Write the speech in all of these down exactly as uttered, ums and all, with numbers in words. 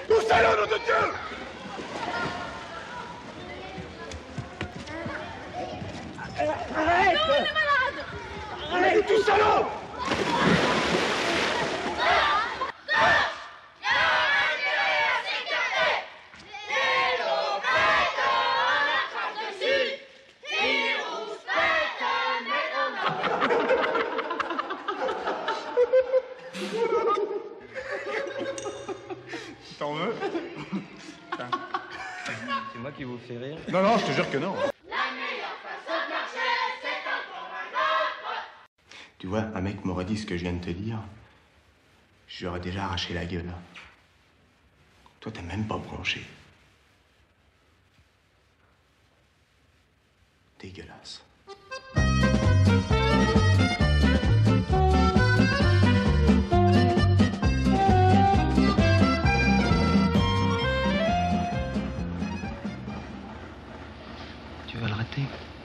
Tout salaud, nom de Dieu! Arrête! Non, il est malade! Arrête, tout salaud! T'en veux? C'est moi qui vous fais rire? Non, non, je te jure que non. Tu vois, un mec m'aurait dit ce que je viens de te dire, j'aurais déjà arraché la gueule. Toi, t'es même pas bronché. Dégueulasse. Tu vas le rater.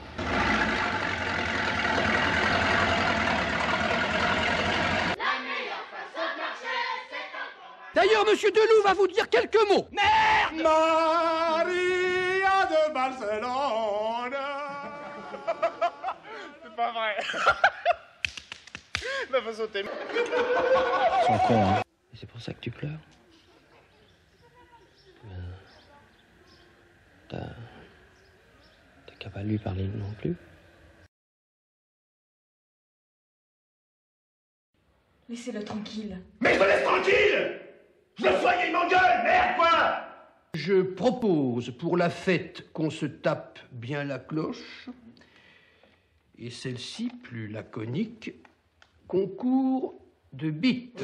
D'ailleurs, Monsieur Deloup va vous dire quelques mots. Merde! Maria de Barcelone. C'est pas vrai. Ma façon t'aimer. Ils sont cons, hein. Et c'est pour ça que tu pleures? Ben, T'as... T'as qu'à pas lui parler non plus. Laissez-le tranquille. Mais je me laisse tranquille! Je le soigne, il m'engueule! Merde, quoi! Je propose pour la fête qu'on se tape bien la cloche. Et celle-ci, plus laconique, concours de bites.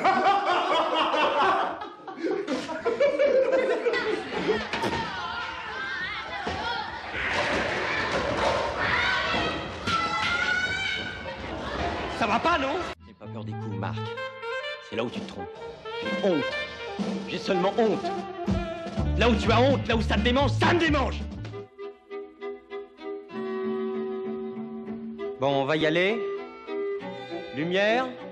Ça va pas, non? J'ai pas peur des coups, Marc. C'est là où tu te trompes. J'ai honte. J'ai seulement honte. Là où tu as honte, là où ça te démange, ça me démange. Bon, on va y aller. Lumière.